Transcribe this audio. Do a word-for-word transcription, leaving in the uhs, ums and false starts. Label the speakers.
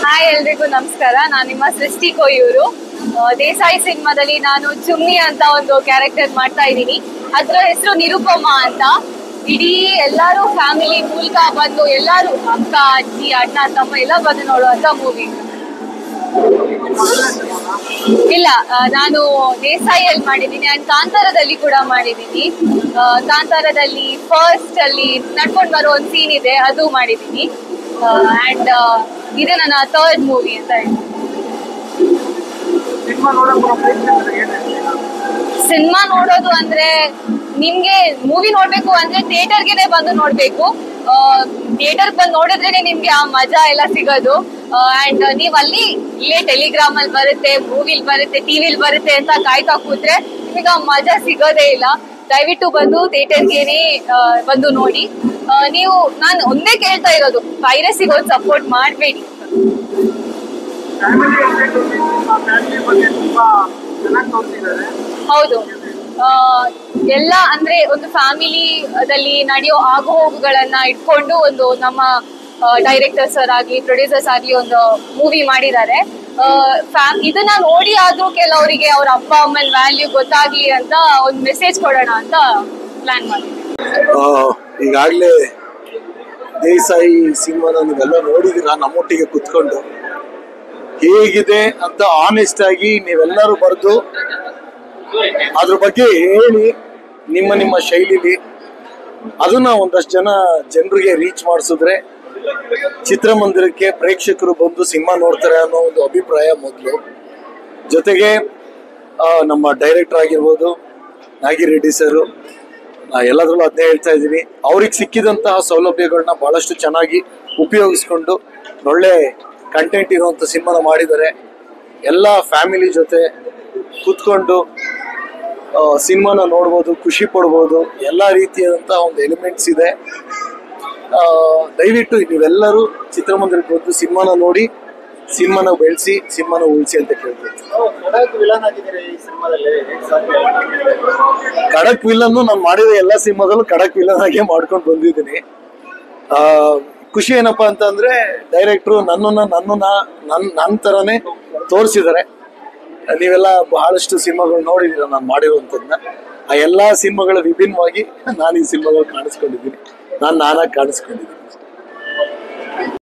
Speaker 1: Hi ಎಲ್ರಿಗೂ ನಮಸ್ಕಾರ. ನಾನು ನಿಮ್ಮ ಸೃಷ್ಟಿ ಕೊಯ್ಯೂರು. ದೇಸಾಯಿ ಸಿನಿಮಾದಲ್ಲಿ ನಾನು ಚುಮ್ಮಿ ಅಂತ ಒಂದು ಕ್ಯಾರೆಕ್ಟರ್ ಮಾಡ್ತಾ ಇದ್ದೀನಿ. ಅದ್ರ ಹೆಸರು ನಿರುಪಮ ಅಂತ. ಇಡೀ ಎಲ್ಲಾರು ಫ್ಯಾಮಿಲಿ ಮೂಲಕ ಬಂದು ಎಲ್ಲಾರು ಅಕ್ಕ ಅಜ್ಜಿ ಅಣ್ಣ ತಮ್ಮ ಎಲ್ಲ ಬಂದು ನೋಡುವಂತ ಮೂವಿ. ಇಲ್ಲ, ನಾನು ದೇಸಾಯಿಯಲ್ಲಿ ಮಾಡಿದ್ದೀನಿ ಅಂಡ್ ಕಾಂತಾರದಲ್ಲಿ ಕೂಡ ಮಾಡಿದ್ದೀನಿ. ಕಾಂತಾರದಲ್ಲಿ ಫಸ್ಟ್ ಅಲ್ಲಿ ನಡ್ಕೊಂಡು ಬರೋ ಒಂದು ಸೀನ್ ಇದೆ, ಅದು ಮಾಡಿದ್ದೀನಿ. ಅಂಡ್ ಇದು ನನ್ನ ಥರ್ಡ್ ಮೂವಿ ಅಂತ ಹೇಳಿ. ಸಿನಿಮಾ ನೋಡೋದು ಅಂದ್ರೆ ನಿಮ್ಗೆ ಮೂವಿ ನೋಡ್ಬೇಕು ಅಂದ್ರೆ ಥಿಯೇಟರ್ಗೆ ಬಂದು ನೋಡ್ಬೇಕು. ಥಿಯೇಟರ್ ಬಂದು ನೋಡಿದ್ರೇನೆ ನಿಮ್ಗೆ ಆ ಮಜಾ ಎಲ್ಲ ಸಿಗೋದು. ಅಂಡ್ ನೀವ್ ಅಲ್ಲಿ ಇಲ್ಲೇ ಟೆಲಿಗ್ರಾಮ್ ಅಲ್ಲಿ ಬರುತ್ತೆ, ಮೂವಿಲ್ ಬರುತ್ತೆ, ಟಿವಿಲ್ ಬರುತ್ತೆ ಅಂತ ಕಾಯ್ತಾ ಕೂತ್ರೆ ನಿಮಗೆ ಆ ಮಜಾ ಸಿಗೋದೇ ಇಲ್ಲ. ದಯವಿಟ್ಟು ಬಂದು ಥಿಯೇಟರ್ಗೆನೆ ಬಂದು ನೋಡಿ. ನೀವು ನಾನು ಒಂದೇ ಕೇಳ್ತಾ ಇರೋದು, ಪೈರಸಿಗೆ ಒಂದು ಸಪೋರ್ಟ್ ಮಾಡಬೇಡಿ. ಹೌದು, ಎಲ್ಲ ಅಂದ್ರೆ ಒಂದು ಫ್ಯಾಮಿಲಿದಲ್ಲಿ ನಡೆಯೋ ಆಗು ಹೋಗುಗಳನ್ನ ಇಟ್ಕೊಂಡು ಒಂದು ನಮ್ಮ ಡೈರೆಕ್ಟರ್ಸ್ ಆಗ್ಲಿ ಪ್ರೊಡ್ಯೂಸರ್ಸ್ ಆಗ್ಲಿ ಒಂದು ಮೂವಿ ಮಾಡಿದ್ದಾರೆ. ಇದನ್ನ ನೋಡಿ ಆದ್ರೂ ಕೆಲವರಿಗೆ ಅವ್ರ ಅಪ್ಪ ಅಮ್ಮನ ವ್ಯಾಲ್ಯೂ ಗೊತ್ತಾಗ್ಲಿ ಅಂತ ಒಂದು ಮೆಸೇಜ್ ಕೊಡೋಣ ಅಂತ ಪ್ಲಾನ್ ಮಾಡಿದ್ವಿ.
Speaker 2: ಈಗಾಗಲೇ ದೇಸಾಯಿ ಸಿನಿಮಾನ ನೀವೆಲ್ಲ ನೋಡಿದಿರ, ನಮ್ಮೊಟ್ಟಿಗೆ ಕುತ್ಕೊಂಡು ಹೇಗಿದೆ ಅಂತ ಆನೆಸ್ಟ್ ಆಗಿ ನೀವೆಲ್ಲರೂ ಬರೆದು ಅದ್ರ ಬಗ್ಗೆ ಹೇಳಿ ನಿಮ್ಮ ನಿಮ್ಮ ಶೈಲಿಲಿ ಅದನ್ನ ಒಂದಷ್ಟು ಜನ ಜನರಿಗೆ ರೀಚ್ ಮಾಡಿಸಿದ್ರೆ ಚಿತ್ರಮಂದಿರಕ್ಕೆ ಪ್ರೇಕ್ಷಕರು ಬಂದು ಸಿನಿಮಾ ನೋಡ್ತಾರೆ ಅನ್ನೋ ಒಂದು ಅಭಿಪ್ರಾಯ ಮೊದಲು. ಜೊತೆಗೆ ನಮ್ಮ ಡೈರೆಕ್ಟರ್ ಆಗಿರ್ಬೋದು ನಾಗಿ ರೆಡ್ಡಿ ಸರು, ನಾ ಎಲ್ಲದ್ರಲ್ಲೂ ಅದನ್ನೇ ಹೇಳ್ತಾ ಇದ್ದೀನಿ, ಅವ್ರಿಗೆ ಸಿಕ್ಕಿದಂತಹ ಸೌಲಭ್ಯಗಳನ್ನ ಬಹಳಷ್ಟು ಚೆನ್ನಾಗಿ ಉಪಯೋಗಿಸ್ಕೊಂಡು ಒಳ್ಳೆ ಕಂಟೆಂಟ್ ಇರುವಂಥ ಸಿನಿಮಾನ ಮಾಡಿದ್ದಾರೆ. ಎಲ್ಲ ಫ್ಯಾಮಿಲಿ ಜೊತೆ ಕೂತ್ಕೊಂಡು ಸಿನಿಮಾನ ನೋಡ್ಬೋದು, ಖುಷಿ ಪಡ್ಬೋದು. ಎಲ್ಲ ರೀತಿಯಾದಂಥ ಒಂದು ಎಲಿಮೆಂಟ್ಸ್ ಇದೆ. ದಯವಿಟ್ಟು ನೀವೆಲ್ಲರೂ ಚಿತ್ರಮಂದಿರಕ್ಕೆ ಬಂದು ಸಿನಿಮಾನ ನೋಡಿ, ಸಿನಿಮಾನ ಬೆಳೆಸಿ, ಸಿನಿಮಾನ ಉಳಿಸಿ ಅಂತ ಕೇಳ್ಬೋದು. ಖಡಕ್ ವಿಲನ್ ನಾನು ಮಾಡಿದ ಎಲ್ಲ ಸಿನಿಮಾದಲ್ಲೂ ಖಡಕ್ ವಿಲನ್ ಆಗೇ ಮಾಡ್ಕೊಂಡು ಬಂದಿದ್ದೀನಿ. ಖುಷಿ ಏನಪ್ಪಾ ಅಂತಂದ್ರೆ ಡೈರೆಕ್ಟ್ರು ನನ್ನನ್ನ ನನ್ನನ್ನ ನನ್ ನನ್ನ ತರನೇ ತೋರಿಸಿದ್ದಾರೆ. ನೀವೆಲ್ಲ ಬಹಳಷ್ಟು ಸಿನಿಮಾಗಳು ನೋಡಿದೀರ ನಾನು ಮಾಡಿರುವಂಥದ್ದನ್ನ. ಆ ಎಲ್ಲಾ ಸಿನಿಮಾಗಳ ವಿಭಿನ್ನವಾಗಿ ನಾನು ಈ ಸಿನಿಮಾಗಳು ಕಾಣಿಸ್ಕೊಂಡಿದ್ದೀನಿ, ನಾನು ನಾನಾಗಿ ಕಾಣಿಸ್ಕೊಂಡಿದ್ದೀನಿ.